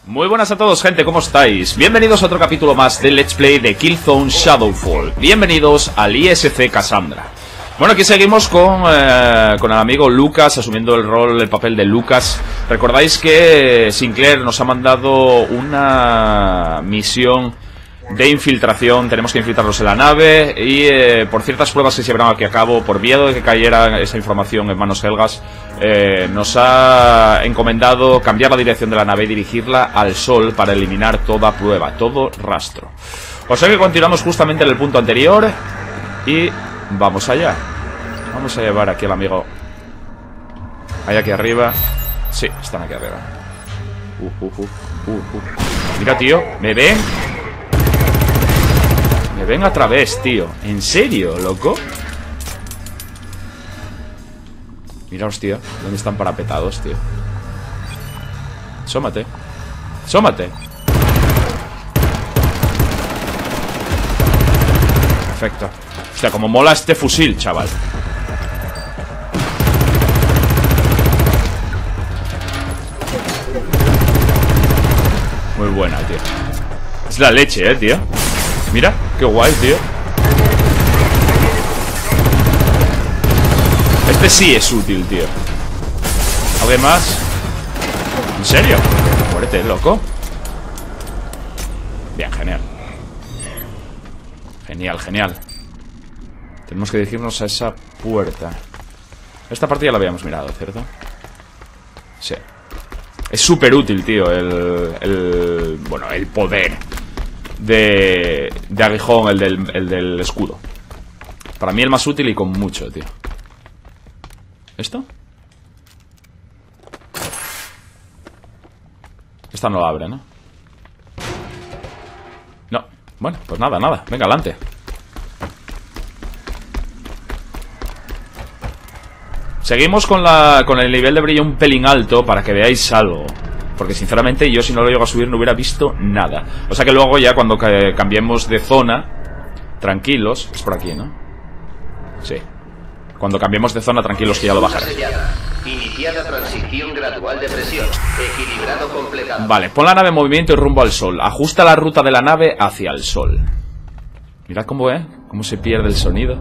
Muy buenas a todos, gente, ¿cómo estáis? Bienvenidos a otro capítulo más del Let's Play de Killzone Shadowfall. Bienvenidos al ISC Cassandra. Bueno, aquí seguimos con el amigo Lucas, asumiendo el papel de Lucas. Recordáis que Sinclair nos ha mandado una misión de infiltración. Tenemos que infiltrarlos en la nave y por ciertas pruebas que se llevaron aquí a cabo, por miedo de que cayera esa información en manos helgas, nos ha encomendado cambiar la dirección de la nave y dirigirla al sol para eliminar toda prueba, todo rastro. O sea que continuamos justamente en el punto anterior y vamos allá. Vamos a llevar aquí al amigo. Hay aquí arriba. Sí, están aquí arriba. Mira, tío, ¿me ven? Me ven a través, tío. ¿En serio, loco? Miraos, tío. ¿Dónde están parapetados, tío? Asómate. Asómate. Perfecto. Hostia, como mola este fusil, chaval. Muy buena, tío. Es la leche, tío. Mira, qué guay, tío. Este sí es útil, tío. ¿Alguien más? ¿En serio? Muérete, loco. Bien, genial. Genial, genial. Tenemos que dirigirnos a esa puerta. Esta parte ya la habíamos mirado, ¿cierto? Sí. Es súper útil, tío, bueno, el poder de aguijón, el del escudo. Para mí el más útil y con mucho, tío. ¿Esto? Esta no la abre, ¿no? No. Bueno, pues nada, nada. Venga, adelante. Seguimos con el nivel de brillo un pelín alto para que veáis algo. Porque sinceramente yo si no lo llego a subir no hubiera visto nada. O sea que luego ya cuando cambiemos de zona, tranquilos. Es por aquí, ¿no? Sí. Cuando cambiemos de zona, tranquilos que ya lo bajaré. Iniciada transición gradual de presión. Equilibrado completado. Vale, pon la nave en movimiento y rumbo al sol. Ajusta la ruta de la nave hacia el sol. Mirad cómo se pierde el sonido.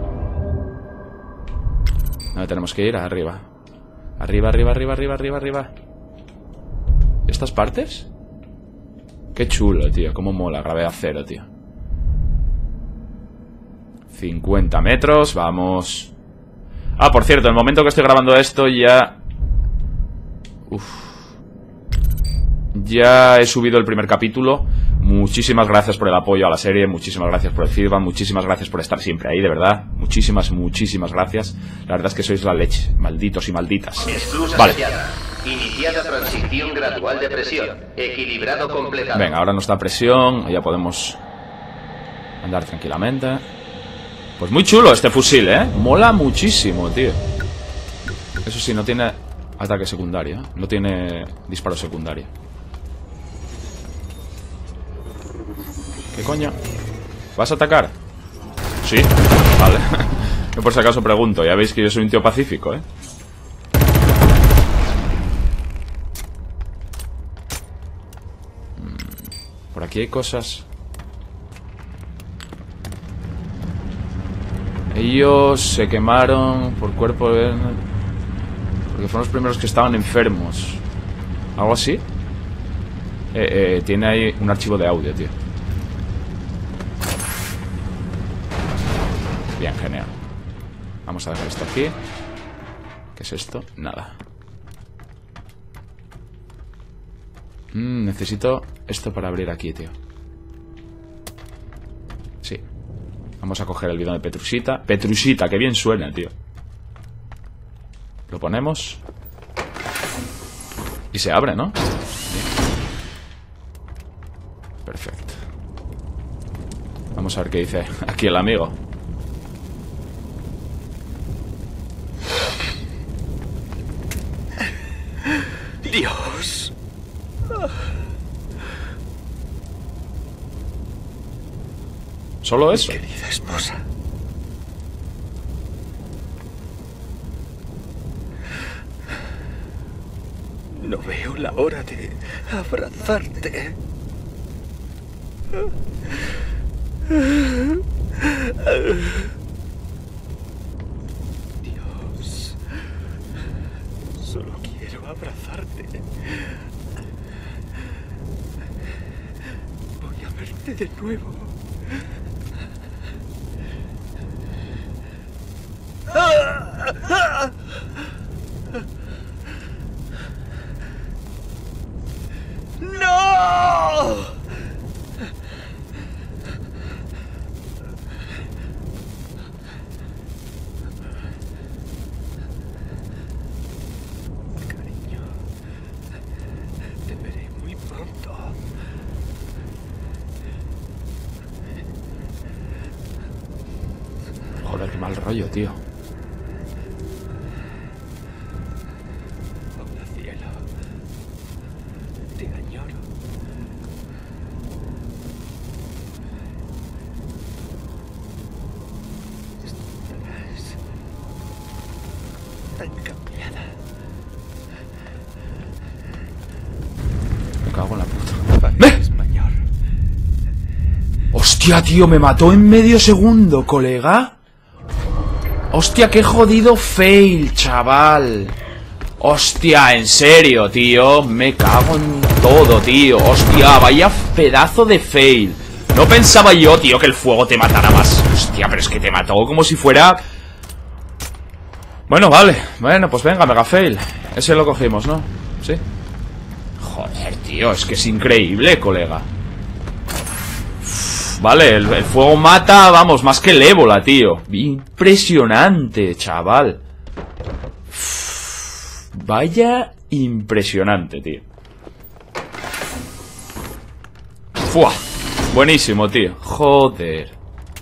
¿Dónde tenemos que ir? Arriba. Arriba, arriba, arriba, arriba, arriba, arriba. ¿Estas partes? Qué chulo, tío. Cómo mola. Gravedad cero, tío. 50 metros. Vamos. Ah, por cierto, en el momento que estoy grabando esto ya... Ya he subido el primer capítulo. Muchísimas gracias por el apoyo a la serie. Muchísimas gracias por el feedback. Muchísimas gracias por estar siempre ahí, de verdad. Muchísimas, muchísimas gracias. La verdad es que sois la leche. Malditos y malditas. Vale. Iniciada transición gradual de presión. Equilibrado completado. Venga, ahora nos da presión. Ya podemos andar tranquilamente. Pues muy chulo este fusil, mola muchísimo, tío. Eso sí, no tiene ataque secundario. No tiene disparo secundario. ¿Qué coño? ¿Vas a atacar? Sí, vale. Yo por si acaso pregunto. Ya veis que yo soy un tío pacífico, Por aquí hay cosas. Ellos se quemaron por cuerpo porque fueron los primeros que estaban enfermos. ¿Algo así? Tiene ahí un archivo de audio, tío. Bien, genial. Vamos a dejar esto aquí. ¿Qué es esto? Nada. Necesito esto para abrir aquí, tío. Sí. Vamos a coger el bidón de Petrusita. Petrusita, que bien suena, tío. Lo ponemos. Y se abre, ¿no? Bien. Perfecto. Vamos a ver qué dice aquí el amigo. Dios. ¿Solo eso? Mi querida esposa. No No veo la hora de abrazarte. Dios, solo quiero abrazarte. Voy a verte de nuevo. ¡No! Cariño, te veré muy pronto. Joder, qué mal rollo, tío. Hola, cielo. Te añoro. Estarás tan cambiada. Me cago en la puta. Pareces mayor. Hostia, tío, me mató en medio segundo, colega. Hostia, qué jodido fail, chaval. Hostia, en serio, tío. Me cago en todo, tío. Hostia, vaya pedazo de fail. No pensaba yo, tío, que el fuego te matara más. Hostia, pero es que te mató como si fuera... Bueno, vale. Bueno, pues venga, mega fail. Ese lo cogimos, ¿no? Sí. Joder, tío, es que es increíble, colega. Vale, el fuego mata, vamos, más que el ébola, tío. Impresionante, chaval. Vaya impresionante, tío. ¡Fua! Buenísimo, tío. Joder.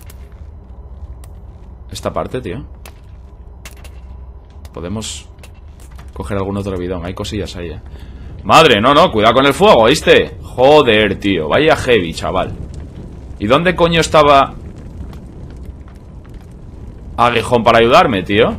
Esta parte, tío. Podemos coger algún otro bidón. Hay cosillas ahí, Madre, no, cuidado con el fuego, ¿viste? Joder, tío. Vaya heavy, chaval. ¿Y dónde coño estaba Aguijón para ayudarme, tío?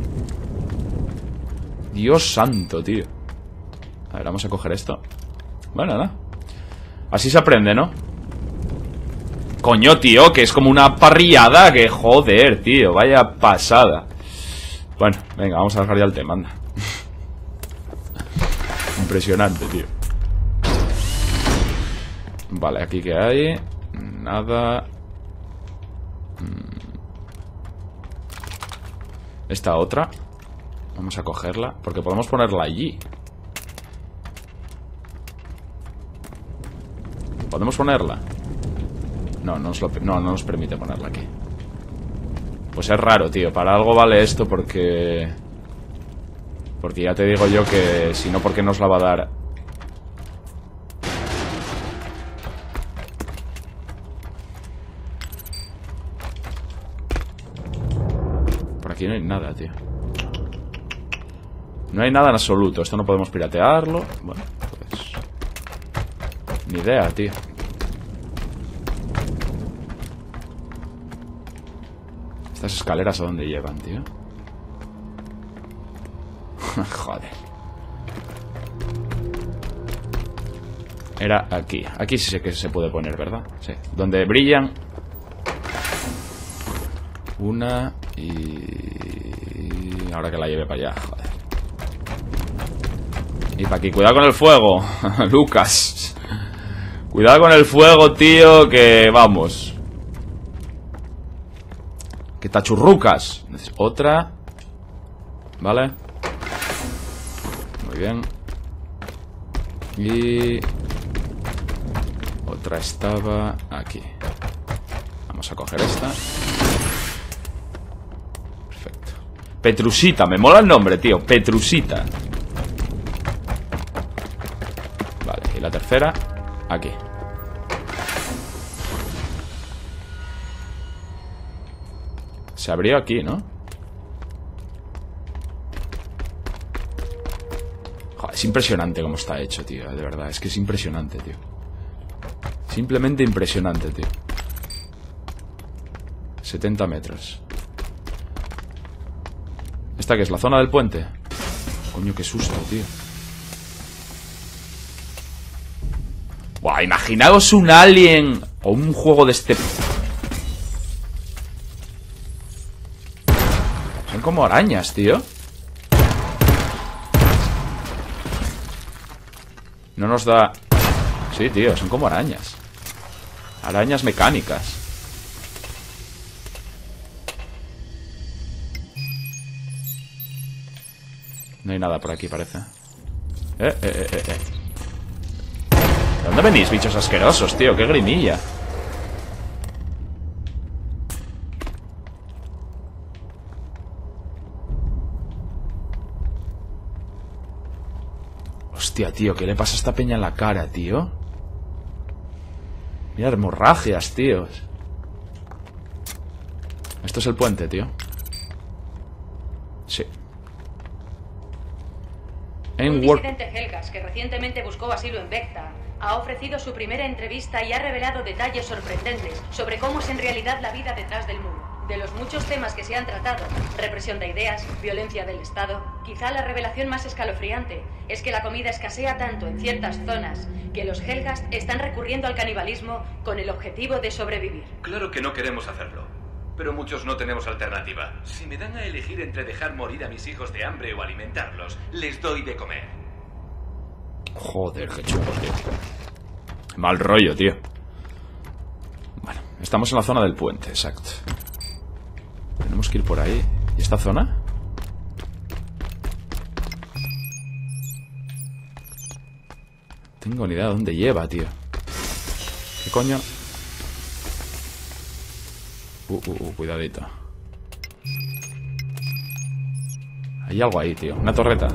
Dios santo, tío. A ver, vamos a coger esto. Bueno, nada. Así se aprende, ¿no? Coño, tío, que es como una parrillada. Que joder, tío, vaya pasada. Bueno, venga, vamos a dejar ya el tema, anda. Impresionante, tío. Vale, aquí que hay... Nada. Esta otra. Vamos a cogerla, porque podemos ponerla allí. ¿Podemos ponerla? No nos permite ponerla aquí. Pues es raro, tío. Para algo vale esto porque... Porque ya te digo yo que si no, ¿por qué nos la va a dar? Por aquí no hay nada, tío. No hay nada en absoluto. Esto no podemos piratearlo. Bueno, pues... Ni idea, tío. Estas escaleras a dónde llevan, tío. Joder. Era aquí. Aquí sí sé que se puede poner, ¿verdad? Sí. Donde brillan. Una y... Ahora que la lleve para allá, joder. Y para aquí, cuidado con el fuego. Lucas. Cuidado con el fuego, tío, que vamos. Que tachurrucas. Otra. Vale. Muy bien. Y... Otra estaba aquí. Vamos a coger esta. Perfecto. Petrusita, me mola el nombre, tío. Petrusita. Vale, y la tercera. Aquí. Se abrió aquí, ¿no? Joder, es impresionante cómo está hecho, tío. De verdad, es que es impresionante, tío. Simplemente impresionante, tío. 70 metros. ¿Esta qué es? ¿La zona del puente? Coño, qué susto, tío. Buah, imaginaos un Alien o un juego de este... Son como arañas, tío. No nos da... Sí, tío, son como arañas. Arañas mecánicas. No hay nada por aquí, parece. ¿De dónde venís, bichos asquerosos, tío? ¡Qué grimilla! Hostia, tío, ¿qué le pasa a esta peña en la cara, tío? Mira, hemorragias, tío. Esto es el puente, tío. Sí. Un disidente Helgas que recientemente buscó asilo en Vecta ha ofrecido su primera entrevista y ha revelado detalles sorprendentes sobre cómo es en realidad la vida detrás del muro. De los muchos temas que se han tratado, represión de ideas, violencia del Estado, quizá la revelación más escalofriante es que la comida escasea tanto en ciertas zonas que los Helgas están recurriendo al canibalismo con el objetivo de sobrevivir. Claro que no queremos hacerlo, pero muchos no tenemos alternativa. Si me dan a elegir entre dejar morir a mis hijos de hambre o alimentarlos, les doy de comer. Joder, qué chungos, tío. Mal rollo, tío. Bueno, estamos en la zona del puente, exacto. Tenemos que ir por ahí. ¿Y esta zona? No tengo ni idea de dónde lleva, tío. ¿Qué coño? Cuidadito. Hay algo ahí, tío. Una torreta.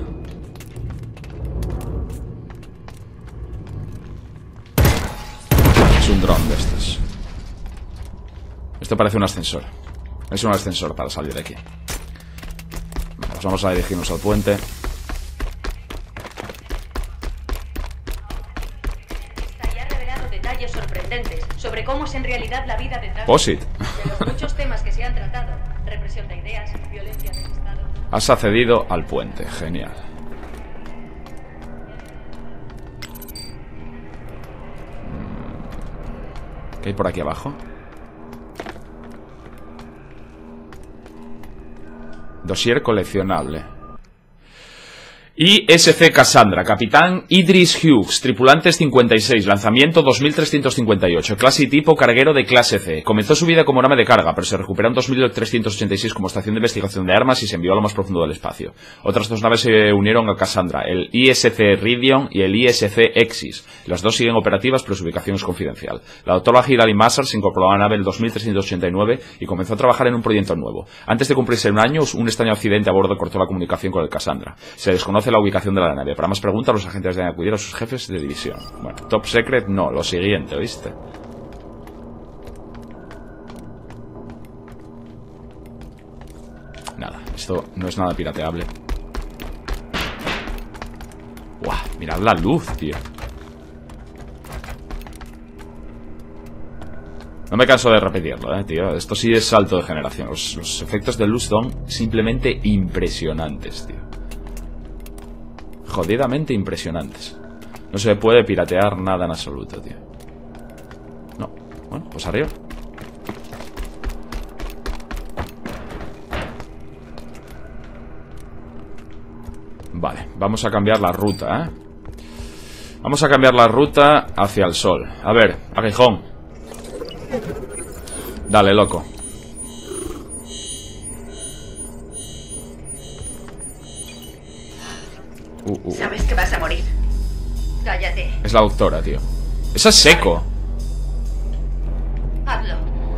Es un dron de estos. Esto parece un ascensor. Es un ascensor para salir de aquí. Pues vamos a dirigirnos al puente. Ya ha revelado detalles sorprendentes sobre cómo es en realidad la vida detrás Posit. de los muchos temas que se han tratado. Represión de ideas, violencia del Estado. Has accedido al puente. Genial. ¿Qué hay por aquí abajo? Dossier coleccionable. ISC Cassandra, capitán Idris Hughes, tripulantes 56, lanzamiento 2358, clase y tipo carguero de clase C. Comenzó su vida como nave de carga, pero se recuperó en 2386 como estación de investigación de armas y se envió a lo más profundo del espacio. Otras dos naves se unieron a Cassandra, el ISC Ridion y el ISC Exis. Las dos siguen operativas, pero su ubicación es confidencial. La doctora Hilary Massar se incorporó a la nave en 2389 y comenzó a trabajar en un proyecto nuevo. Antes de cumplirse un año, un extraño accidente a bordo cortó la comunicación con el Cassandra. Se desconoce la ubicación de la nave. Para más preguntas, los agentes deben acudir a sus jefes de división. Bueno, top secret no, lo siguiente, ¿oíste? Nada, esto no es nada pirateable. ¡Guau! Mirad la luz, tío. No me canso de repetirlo, tío. Esto sí es salto de generación. Los efectos de luz son simplemente impresionantes, tío. Jodidamente impresionantes. No se puede piratear nada en absoluto, tío. No. Bueno, pues arriba. Vale, vamos a cambiar la ruta, ¿eh? Vamos a cambiar la ruta hacia el sol. A ver, aguijón. Dale, loco. Sabes que vas a morir. Cállate. Es la doctora, tío. Eso es seco. Hazlo.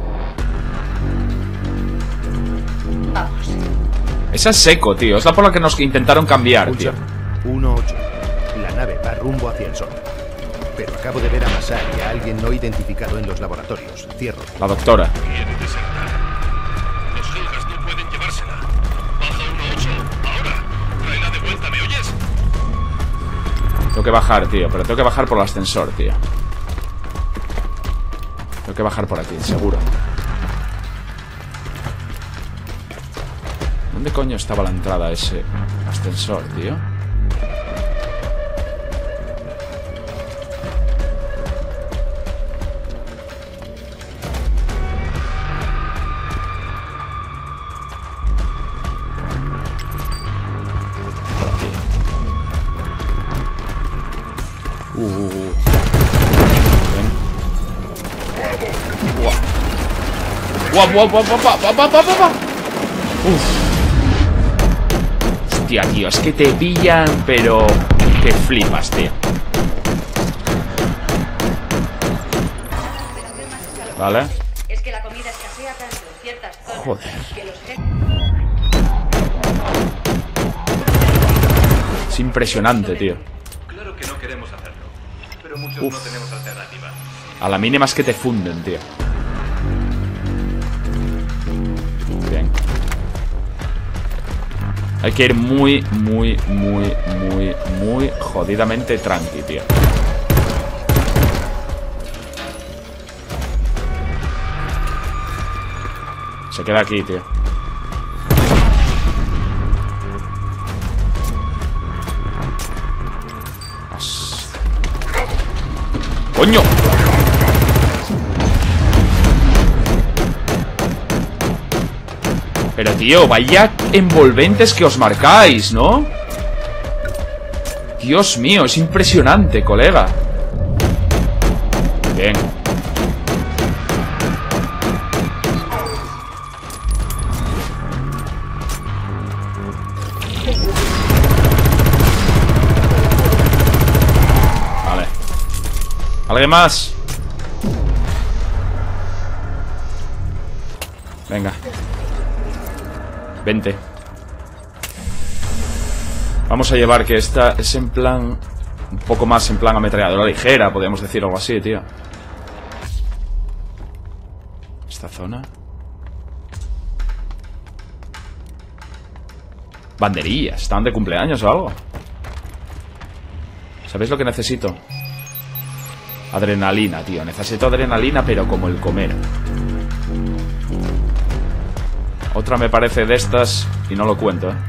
Vamos. Esa es seco, tío. Es la por la que nos intentaron cambiar, tío. 1-8. La nave va rumbo hacia el sol. Pero acabo de ver a Massar y a alguien no identificado en los laboratorios. Cierro. La doctora. Quiere desertar. Los Helgas no pueden llevársela. Baja 1-8. Ahora. Tráela de vuelta, ¿me oyes? Tengo que bajar, tío. Pero tengo que bajar por el ascensor, tío. Tengo que bajar por aquí, seguro. ¿Dónde coño estaba la entrada a ese ascensor, tío? Ven. Guau, guau, guau, guau, guau, guau, guau, guau. Hostia, tío, es que te pillan, pero que flipas, tío. Vale. Es que la comida escasea tanto en ciertas zonas. Joder. Que los Es impresionante, tío. Claro que no queremos hacerlo, pero muchos Uf. no tenemos alternativa. A la mínima es que te funden, tío. Bien. Hay que ir muy, muy, muy, muy, muy jodidamente tranqui, tío. Se queda aquí, tío. ¡Coño! Pero, tío, vaya envolventes que os marcáis, ¿no? Dios mío, es impresionante, colega. Bien. Vale. ¿Alguien más? Venga. Vente. Vamos a llevar que esta es en plan... Un poco más en plan ametralladora ligera, podríamos decir algo así, tío. Esta zona. Banderillas, ¿están de cumpleaños o algo? ¿Sabéis lo que necesito? Adrenalina, tío. Necesito adrenalina, pero como el comer. Otra me parece de estas y no lo cuento, ¿eh?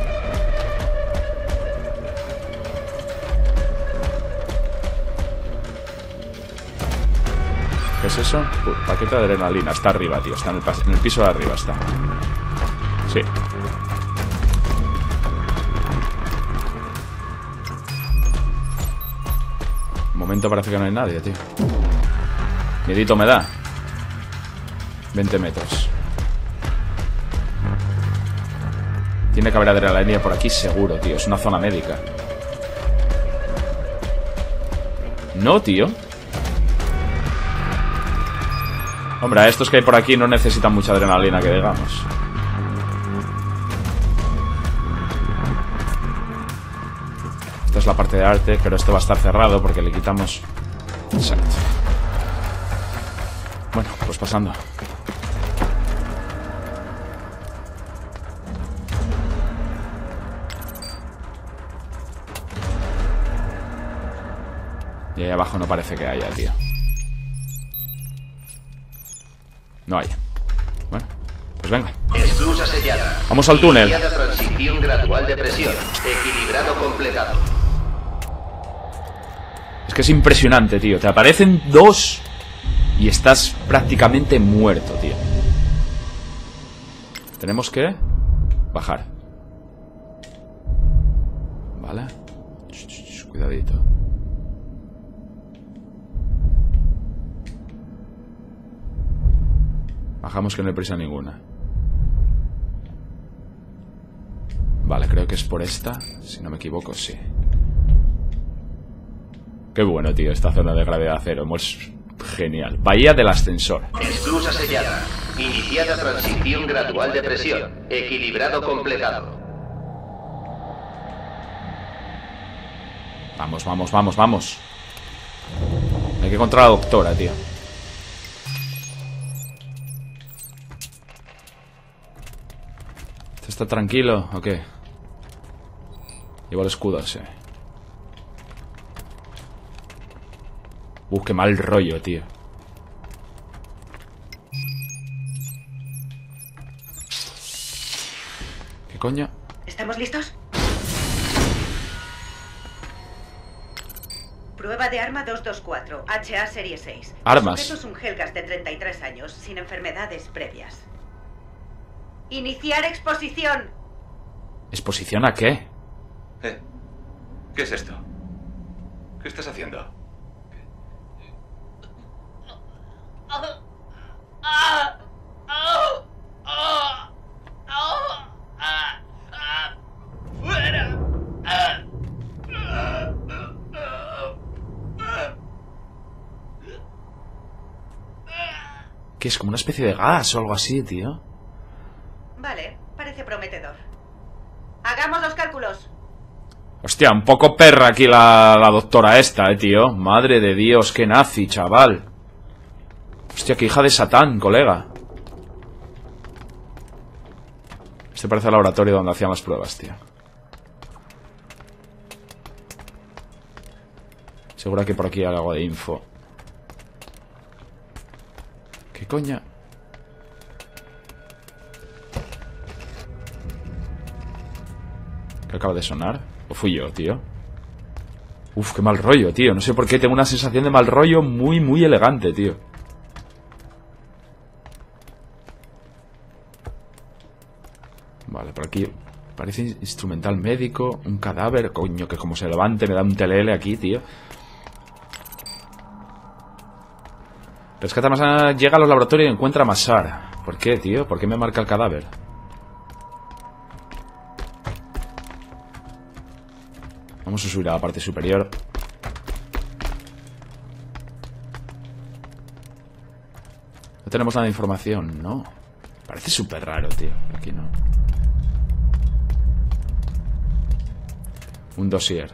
¿Qué es eso? Paquete de adrenalina. Está arriba, tío. Está en el piso de arriba, está. Sí. De momento parece que no hay nadie, tío. Miedito me da. 20 metros. Tiene que haber adrenalina por aquí seguro, tío. Es una zona médica. No, tío. Hombre, a estos que hay por aquí no necesitan mucha adrenalina, que digamos. Esta es la parte de arte, pero esto va a estar cerrado porque le quitamos... Exacto. Bueno, pues pasando. Y ahí abajo no parece que haya, tío. No hay. Bueno, pues venga. Esclusa sellada. Vamos al túnel. Iniciada transición gradual de presión. Equilibrado completado. Es que es impresionante, tío. Te aparecen dos y estás prácticamente muerto, tío. Tenemos que bajar. Vale. Cuidadito. Bajamos que no hay prisa ninguna. Vale, creo que es por esta. Si no me equivoco, sí. Qué bueno, tío, esta zona de gravedad cero. Es genial. Bahía del ascensor. Esclusa sellada. Iniciada transición gradual de presión. Equilibrado completado. Vamos, vamos, vamos, vamos. Hay que encontrar a la doctora, tío. ¿Está tranquilo o qué? Lleva el escudo, sí. Qué mal rollo, tío. ¿Qué coño? ¿Estamos listos? Prueba de arma 224, HA Serie 6. Armas. El sujeto es un Helgas de 33 años, sin enfermedades previas. Iniciar exposición. ¿Exposición a qué? ¿Qué es esto? ¿Qué estás haciendo? ¿Qué es? Como una especie de gas o algo así, tío. Vale, parece prometedor. Hagamos los cálculos. Hostia, un poco perra aquí la doctora esta, tío. Madre de Dios, qué nazi, chaval. Hostia, qué hija de Satán, colega. Este parece el laboratorio donde hacían las pruebas, tío. Seguro que por aquí hay algo de info. ¿Qué coña? ¿Qué acaba de sonar? ¿O fui yo, tío? Uf, qué mal rollo, tío. No sé por qué tengo una sensación de mal rollo muy, muy elegante, tío. Vale, por aquí parece instrumental médico. Un cadáver, coño, que como se levante me da un telele aquí, tío. Rescata a Massar, llega a los laboratorios y encuentra a Massar. ¿Por qué, tío? ¿Por qué me marca el cadáver? Vamos a subir a la parte superior. No tenemos nada de información, ¿no? Parece súper raro, tío. Aquí no. Un dossier.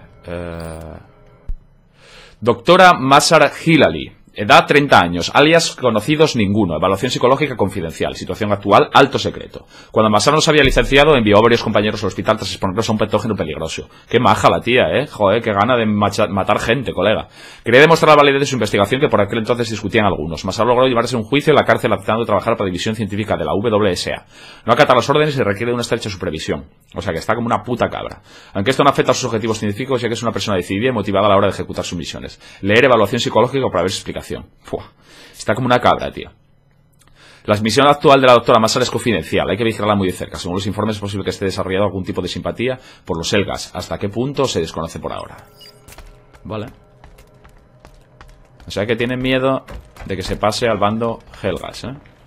Doctora Massar Hilali. Edad 30 años, alias conocidos ninguno, evaluación psicológica confidencial, situación actual, alto secreto. Cuando Massar no se había licenciado, envió a varios compañeros al hospital tras exponerlos a un patógeno peligroso. Qué maja la tía, joder, qué gana de matar gente, colega. Quería demostrar la validez de su investigación que por aquel entonces discutían algunos. Massar logró llevarse a un juicio en la cárcel aceptando trabajar para la división científica de la WSA. No acata las órdenes y requiere de una estrecha supervisión. O sea que está como una puta cabra. Aunque esto no afecta a sus objetivos científicos, ya que es una persona decidida y motivada a la hora de ejecutar sus misiones. Leer evaluación psicológica para ver su explicación. Puah, está como una cabra, tío. La misión actual de la doctora Massar es confidencial, hay que vigilarla muy de cerca. Según los informes es posible que esté desarrollado algún tipo de simpatía por los Helghast. Hasta qué punto se desconoce por ahora. Vale. O sea que tienen miedo de que se pase al bando Helghast,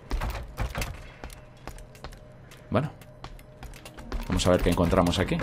Bueno. Vamos a ver qué encontramos aquí.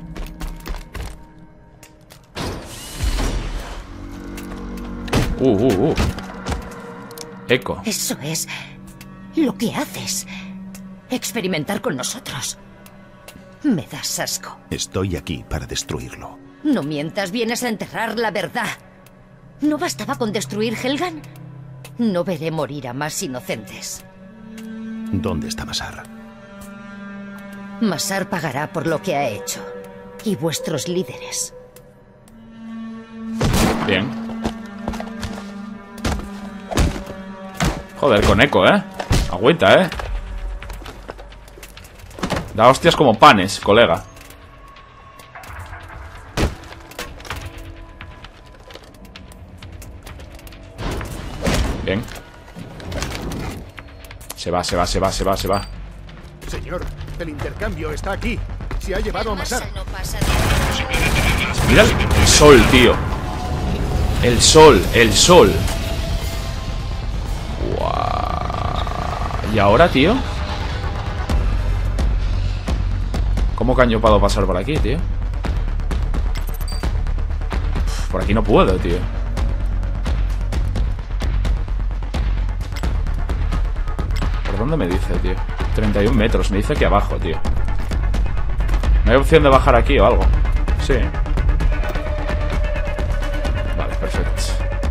Eco. Eso es lo que haces. Experimentar con nosotros. Me das asco. Estoy aquí para destruirlo. No mientas, vienes a enterrar la verdad. ¿No bastaba con destruir Helghan? No veré morir a más inocentes. ¿Dónde está Massar? Massar pagará por lo que ha hecho. Y vuestros líderes. Bien. Joder, con Eco, Agüita, Da hostias como panes, colega. Bien. Se va. Señor, el intercambio está aquí. Se ha llevado a Massar. No pasa Mira el sol, tío. El sol. ¿Y ahora, tío? ¿Cómo caño puedo pasar por aquí, tío? Por aquí no puedo, tío. ¿Por dónde me dice, tío? 31 metros, me dice aquí abajo, tío. ¿No hay opción de bajar aquí o algo? Sí. Vale, perfecto.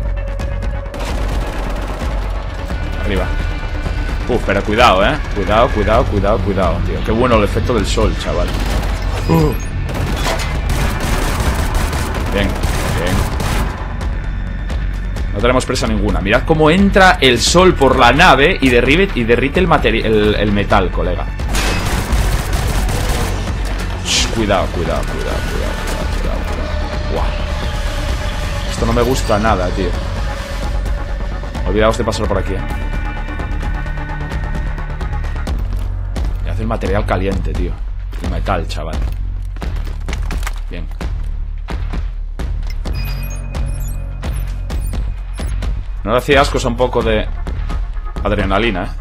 Arriba. Pero cuidado, Cuidado, tío. Qué bueno el efecto del sol, chaval. Bien. No tenemos presa ninguna. Mirad cómo entra el sol por la nave y derrite el metal, colega. Cuidado. Buah. Esto no me gusta nada, tío. Olvidaos de pasar por aquí, Hace el material caliente, tío. El metal, chaval. Bien. No le hacía asco, un poco de adrenalina,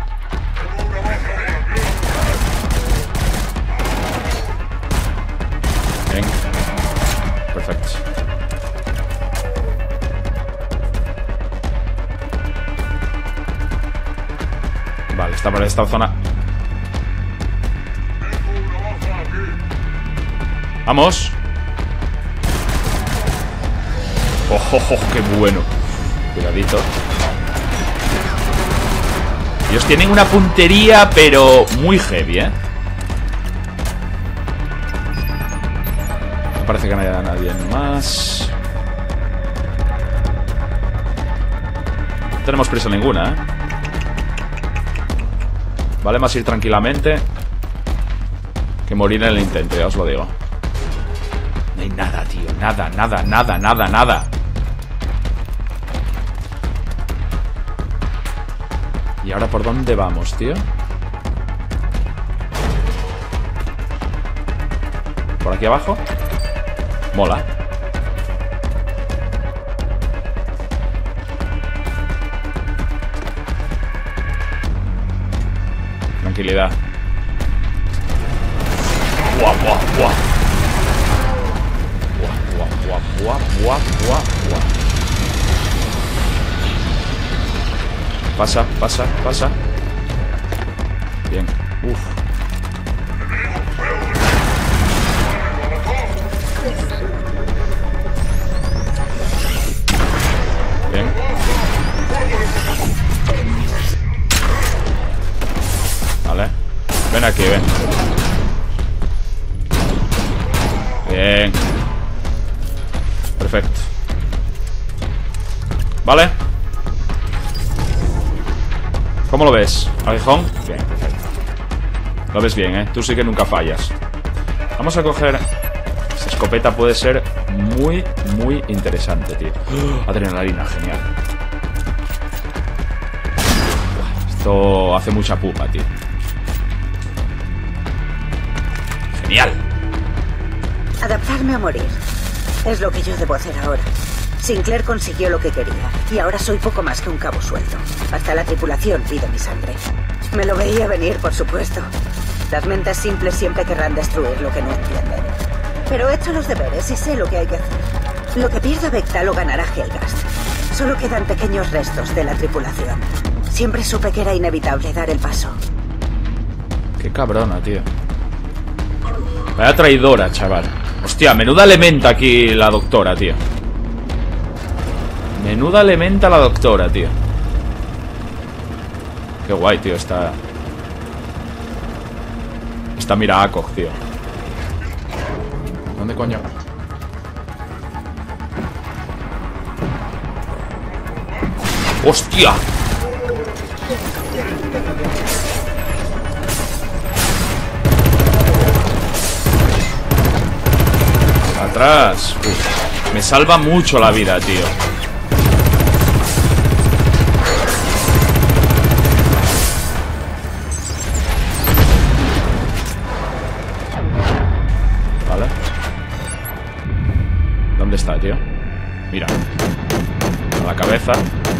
Bien. Perfecto. Vale, está por esta zona. Vamos. Qué bueno. Cuidadito. Ellos tienen una puntería, pero muy heavy, ¿eh? No parece que no haya nadie más. No tenemos prisa ninguna, ¿eh? Vale más ir tranquilamente que morir en el intento, ya os lo digo. No hay nada, tío. Nada, nada, nada, nada, nada. ¿Y ahora por dónde vamos, tío? ¿Por aquí abajo? Mola. Tranquilidad. Buah, buah, buah. Buah, buah, buah, buah, buah, buah. Pasa, pasa, pasa. Bien. Uf. Bien. Vale. Ven aquí, ven. Bien. Perfecto. Vale. ¿Cómo lo ves? ¿Aguijón? Bien, perfecto. Lo ves bien, ¿eh? Tú sí que nunca fallas. Vamos a coger... Esta escopeta puede ser muy, muy interesante, tío. Adrenalina, genial. Esto hace mucha pupa, tío. Genial. Adaptarme a morir. Es lo que yo debo hacer ahora. Sinclair consiguió lo que quería, y ahora soy poco más que un cabo suelto. Hasta la tripulación pide mi sangre. Me lo veía venir, por supuesto. Las mentes simples siempre querrán destruir lo que no entienden. Pero he hecho los deberes y sé lo que hay que hacer. Lo que pierda Vecta lo ganará Helghast. Solo quedan pequeños restos de la tripulación. Siempre supe que era inevitable dar el paso. Qué cabrona, tío. Vaya traidora, chaval. Hostia, menuda elementa aquí la doctora, tío. Menuda elementa la doctora, tío. Qué guay, tío, esta mira Akog, tío. ¿Dónde coño? ¡Hostia! Atrás. Uf, me salva mucho la vida, tío. Vale. ¿Dónde está, tío? Mira. A la cabeza.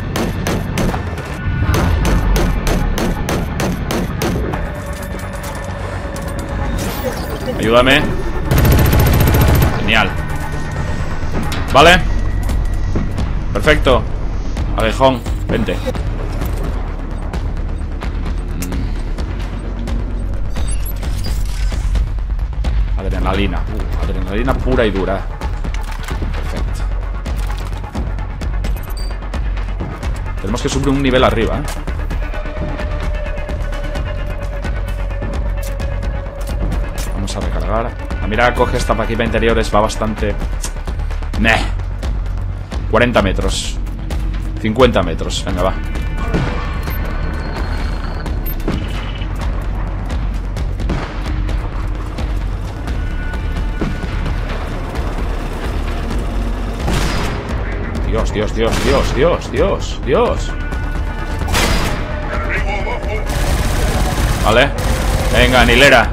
Ayúdame. Genial. Vale. Perfecto. Aguijón, vente. Adrenalina. Adrenalina pura y dura. Perfecto. Tenemos que subir un nivel arriba, ¿eh? Vamos a recargar. Mira, coge esta paquita interiores, va bastante... Meh. 40 metros. 50 metros, venga, va. Dios, Dios, Dios, Dios, Dios, Dios, Dios. Vale. Venga, en hilera.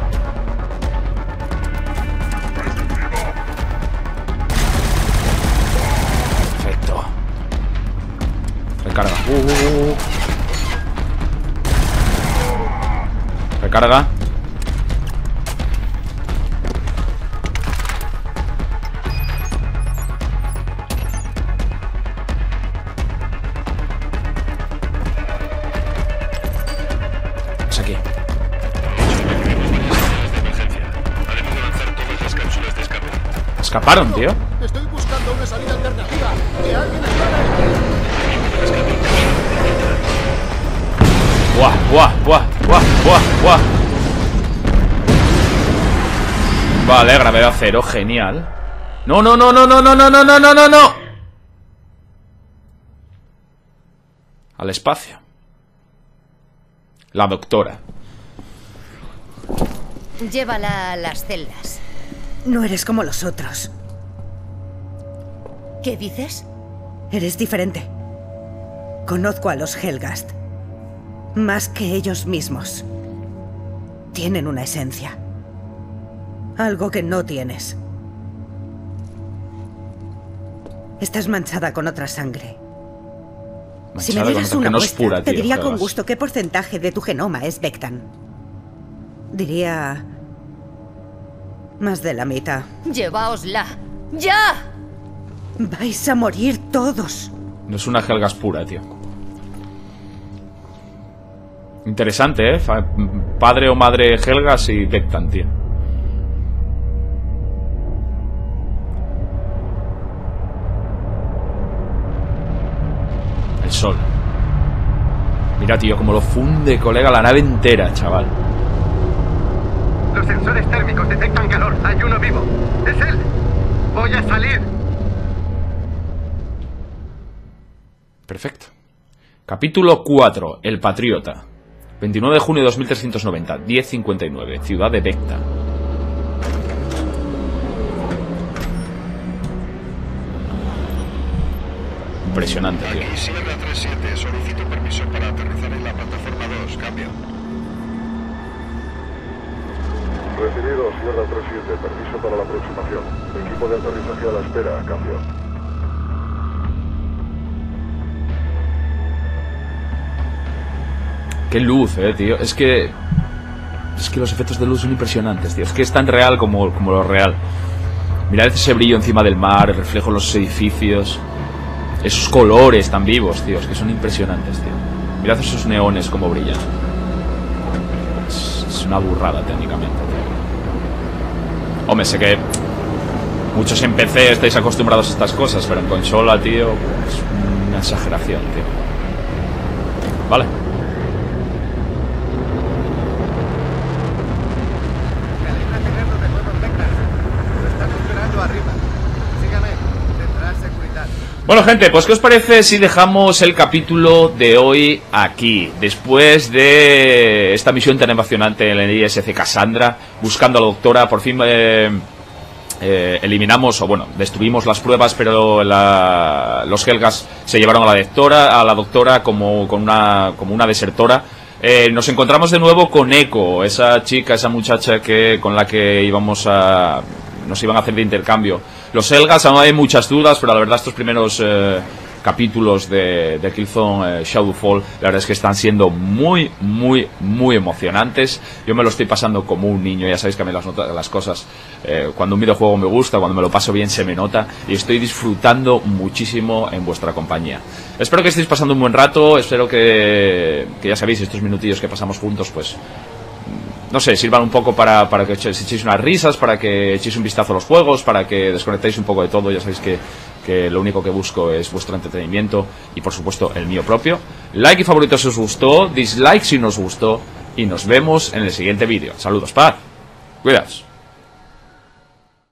Recarga. Recarga. Escaparon, tío. Estoy buscando una salida alternativa. ¡Que alguien aclare! Buah, buah, buah, buah, buah, buah. Vale, gravedad cero, genial. No, no, no, no, no, no, no, no, no, no, no, no. Al espacio. La doctora. Llévala a las celdas. No eres como los otros. ¿Qué dices? Eres diferente. Conozco a los Helghast. Más que ellos mismos. Tienen una esencia. Algo que no tienes. Estás manchada con otra sangre. Si me dieras una muestra, te diría con gusto qué porcentaje de tu genoma es Vectan. Diría... más de la mitad. Llevaosla. ¡Ya! Vais a morir todos. No es una Helghast pura, tío. Interesante, ¿eh? Padre o madre Helghast y Vectan, tío. El sol. Mira, tío, como lo funde, colega, la nave entera, chaval. Los sensores térmicos detectan calor. Hay uno vivo. ¡Es él! ¡Voy a salir! Perfecto. Capítulo 4. El Patriota. 29 de junio de 2390. 10:59. Ciudad de Vecta. Impresionante, tío. Aquí Sierra 37. Solicito permiso para aterrizar en la plataforma 2. Cambio. Recibido, Sierra 37. Permiso para la aproximación. Equipo de aterrizaje a la espera. Cambio. Qué luz, tío. Es que los efectos de luz son impresionantes, tío. Es que es tan real como lo real. Mirad ese brillo encima del mar, el reflejo en los edificios. Esos colores tan vivos, tío. Es que son impresionantes, tío. Mirad esos neones como brillan. Es una burrada técnicamente, tío. Hombre, sé que muchos en PC estáis acostumbrados a estas cosas, pero en consola, tío, es una exageración, tío. Vale. Bueno, gente, pues ¿qué os parece si dejamos el capítulo de hoy aquí? Después de esta misión tan emocionante en el ISC Cassandra, buscando a la doctora, por fin eliminamos, o bueno, destruimos las pruebas, pero los Helghast se llevaron a la doctora como una desertora. Nos encontramos de nuevo con Echo, esa chica, esa muchacha con la que nos iban a hacer de intercambio. Los Helghast, aún hay muchas dudas, pero la verdad estos primeros capítulos de Killzone Shadowfall, la verdad es que están siendo muy, muy, muy emocionantes. Yo me lo estoy pasando como un niño, ya sabéis que a mí las cosas, cuando un videojuego me gusta, cuando me lo paso bien se me nota, y estoy disfrutando muchísimo en vuestra compañía. Espero que estéis pasando un buen rato, espero que ya sabéis, estos minutillos que pasamos juntos, pues... no sé, sirvan un poco para que echéis unas risas, para que echéis un vistazo a los juegos, para que desconectéis un poco de todo. Ya sabéis que lo único que busco es vuestro entretenimiento y, por supuesto, el mío propio. Like y favorito si os gustó, dislike si no os gustó, y nos vemos en el siguiente vídeo. Saludos, paz. Cuidaos.